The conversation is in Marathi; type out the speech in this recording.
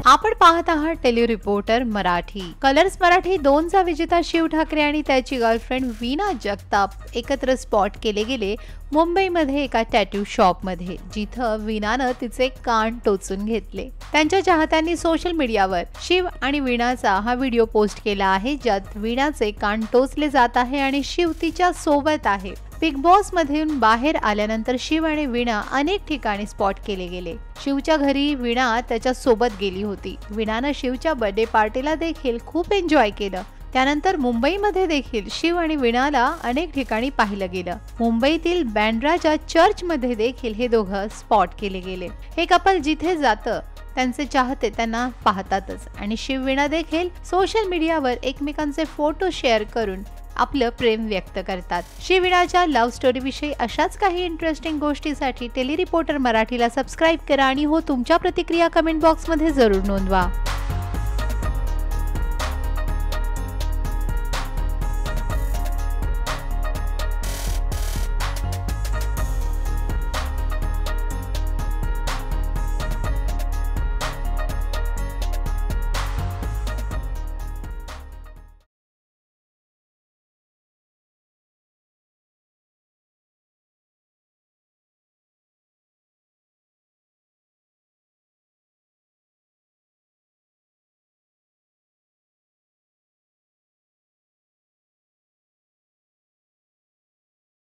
आपण पाहत आहात टेलिरिपोर्टर मराठी। कलर्स मराठी 2चा विजेता शिव ठाकरे आणि त्याची गर्लफ्रेंड वीणा जगताप एकत्र स्पॉट केले गेले मुंबईमध्ये एका टॅटू शॉप मध्ये, जिथं वीणानं तिचे कान टोचून घेतले। त्यांच्या चाहत्यांनी सोशल मीडियावर शिव आणि वीणाचा हा व्हिडिओ पोस्ट केला आहे, ज्यात वीणाचे कान टोचले जात आहे आणि शिव तिच्या सोबत आहे। बिग बॉस मधून बाहेर आल्यानंतर शिव आणि वीणा अनेक ठिकाणी स्पॉट केले गेले। शिवच्या घरी वीणा त्याच्या सोबत गेली होती। वीणानं शिवच्या बर्थडे पार्टीला देखील खूप एन्जॉय केलं। त्यानंतर मुंबईमध्ये देखील शिव आणि वीणाला अनेक ठिकाणी पाहिलं गेलं। मुंबईतील बँड्राच्या चर्च मध्ये देखील हे दोघं स्पॉट केले गेले। हे कपल जिथे जातं त्यांचे चाहते त्यांना पाहतातच आणि शिव वीणा देखील सोशल मीडियावर एकमेकांचे फोटो शेअर करून आपलं प्रेम व्यक्त करतात। शिव वीणाच्या लव्ह स्टोरी विषयी अशाच काही इंटरेस्टिंग गोष्टीसाठी टेलिरिपोर्टर मराठीला सबस्क्राइब करा आणि तुमच्या प्रतिक्रिया कमेंट बॉक्स मध्ये जरूर नोंदवा।